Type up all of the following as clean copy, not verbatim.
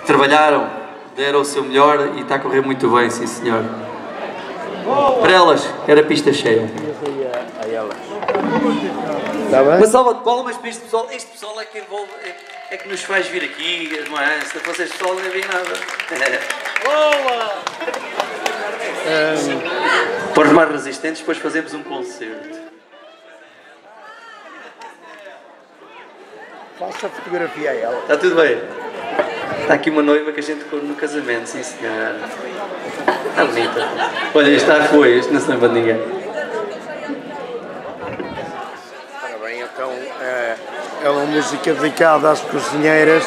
trabalharam, deram o seu melhor e está a correr muito bem, sim senhor. Para elas, era pista cheia. Está bem? Uma salva de palmas para este pessoal. Este pessoal é que envolve, é que nos faz vir aqui, não é? Se não fosse este pessoal, não havia nada. Boa! Para os mais resistentes, depois fazemos um concerto. Faça a fotografia a ela. Está tudo bem? Está aqui uma noiva que a gente ficou no casamento, sim senhora. Está bonita. Olha, este está foi, este não se lembra de ninguém. Ora bem, então é uma música dedicada às cozinheiras.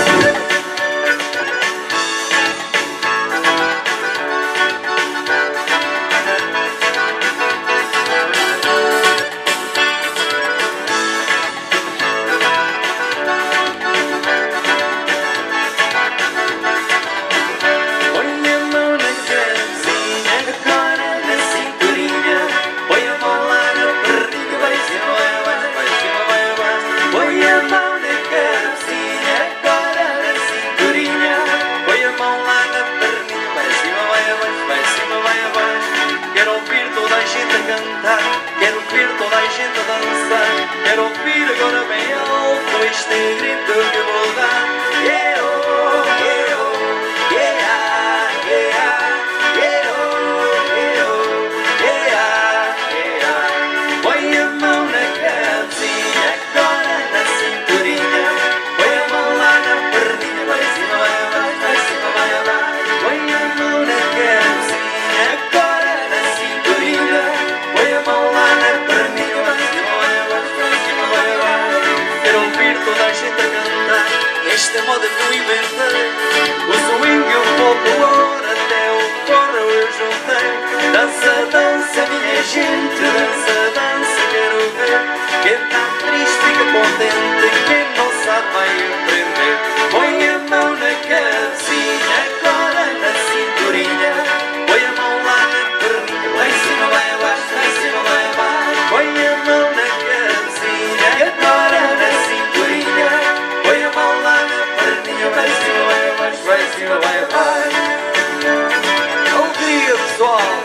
Esta moda que eu inventei, o swing e o folclore, até o forró eu juntei. Dança, dança, minha gente, dança, dança, quero ver. Quem está triste fica contente, quem não sabe vai aprender. Põe a mão na cabecinha, agora na cinturinha. Põe a mão lá na perninha, lá em cima, vai abaixo, lá em cima, vai abaixo. Põe a mão na cabecinha, agora na cinturinha. Põe a mão lá na perninha, vai em cima, vai abaixo, vai em cima, vai abaixo. Alegria, pessoal!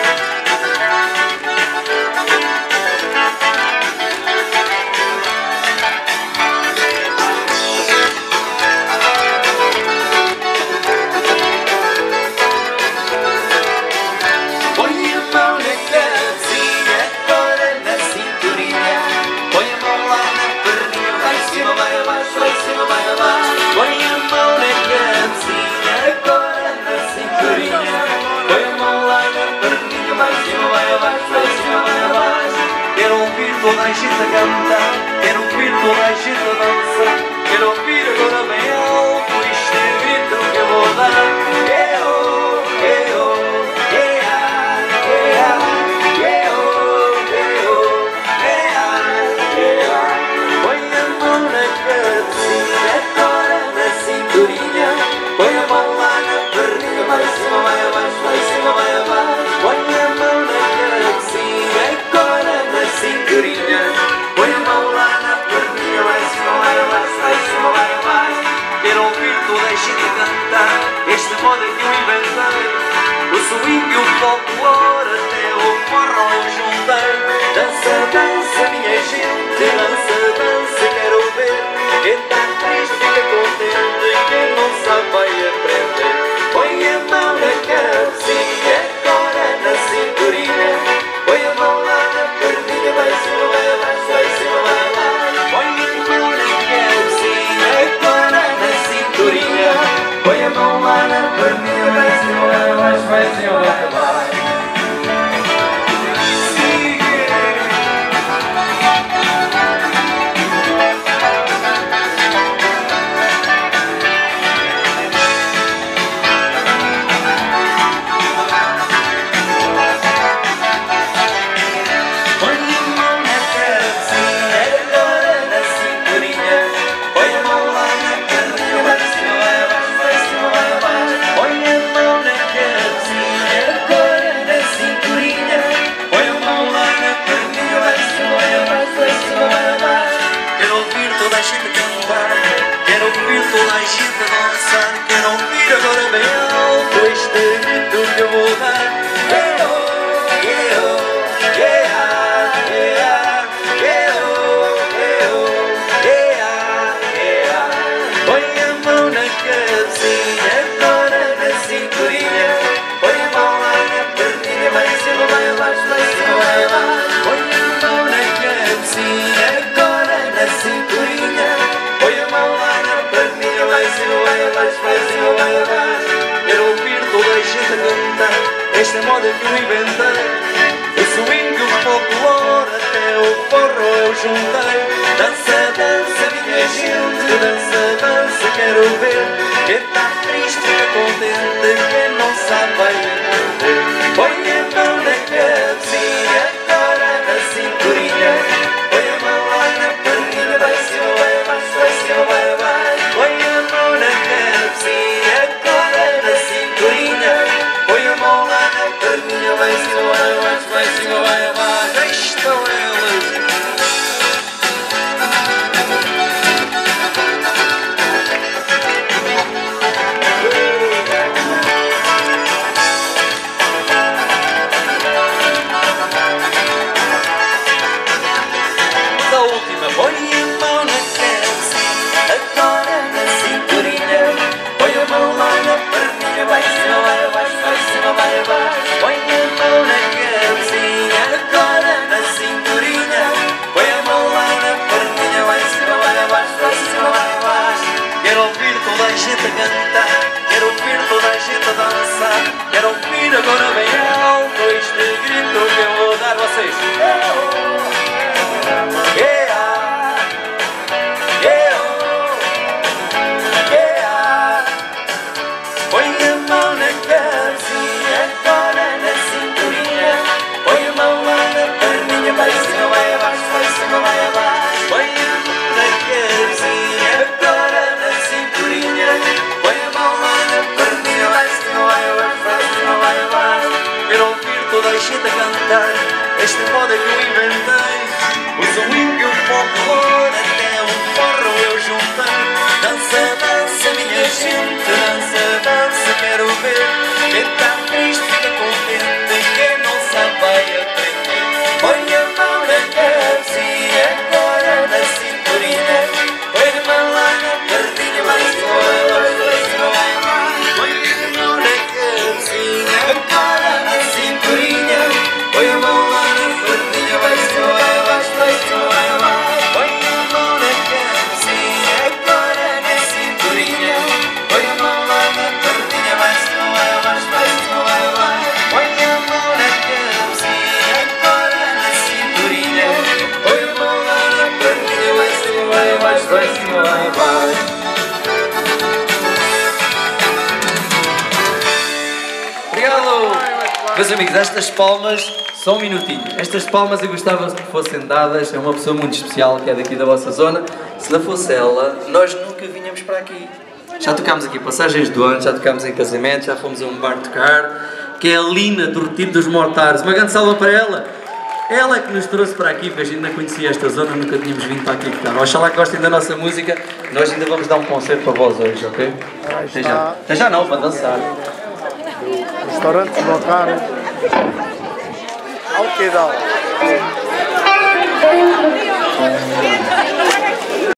Toda a gente a cantar, quero ouvir toda a gente a dançar. Quero ouvir agora bem alto este grito que eu vou dar. Põe a mão na cabecinha, agora na cinturinha. Põe a mão lá na perninha, vai em cima, vai abaixo, vai em cima, vai abaixo. Põe a mão na cabecinha, agora na cinturinha. Põe a mão lá na perninha, vai em cima, vai abaixo, vai em cima, vai abaixo. Quero ouvir toda a gente cantar esta moda que eu inventei. O swing e o folclore, até o forró eu juntei. Dança, dança, minha gente, dança, dança, quero ver. Quem está triste fica contente, quem não sabe vai aprender. Põe a mão na cabecinha, agora na cinturinha. Põe a mão lá na perninha, vai em cima, vai abaixo, vai em cima, vai abaixo. Põe a mão na cabecinha, agora na cinturinha. Põe a mão lá na perninha, vai em cima, vai abaixo, vai em cima, vai abaixo. Põe a mão na esta moda que eu inventei. O swing, o folclore, até o forró eu juntei. Dança, dança, minha gente, dança, dança, quero ver. Quem tá triste fica contente, quem não sabe vai entender. Põe a mão na cabecinha, agora na cinturinha. Põe a mão lá na perninha, vai cima, vai abaixo, vai cima, vai abaixo. Põe a mão na cabecinha, agora na cinturinha. Põe a mão lá na perninha, vai cima, vai abaixo, vai cima, vai abaixo. Aí estão elas. Quero ouvir toda a gente a dançar. Quero ouvir agora bem alto este grito que eu vou dar a vocês. Yeah, yeah, yeah. Põe a mão na cabecinha, agora na cinturinha. Põe a mão lá na perninha, vai cima, vai abaixo, vai cima, vai abaixo. Põe a mão na cabecinha, agora na cinturinha. Põe a mão lá na perninha, vai cima, vai abaixo, vai cima, vai abaixo. Quero ouvir toda a gente a cantar esta moda que eu inventei. O swing, o folclore, até o forró eu juntei. Dança, dança, minha gente, dança, dança, quero ver. Quem tá triste fica contente, quem não sabe vai aprender. Põe a mão na cabecinha, agora na cinturinha. Põe a mão lá na perninha, vai cima, vai cima, vai abaixo. Põe a mão na cabecinha, agora na cinturinha. Põe a mão lá na perninha, vai cima, vai abaixo, vai cima, vai abaixo. Põe a mão na cabecinha, agora na cinturinha. Põe a mão lá na perninha, vai cima, vai abaixo, vai cima, vai abaixo. Põe a mão na cabecinha, agora na cinturinha. Põe a mão lá na perninha, vai cima, vai abaixo, vai cima, vai abaixo. Obrigado! Meus amigos, estas palmas, só um minutinho. Estas palmas eu gostava que fossem dadas a uma pessoa muito especial que é daqui da vossa zona. Se não fosse ela, nós nunca vinhamos para aqui. Já tocámos aqui passagens do ano, já tocámos em casamentos, já fomos a um bar tocar, que é a Lina do Retiro dos Mortares. Uma grande salva para ela. Ela é que nos trouxe para aqui, porque a gente não conhecia esta zona, nunca tínhamos vindo para aqui tocar. Oxalá que gostem da nossa música, nós ainda vamos dar um concerto para vós hoje, ok? Até já. Até já não, para dançar. Restaurantes lotaram ao que dá.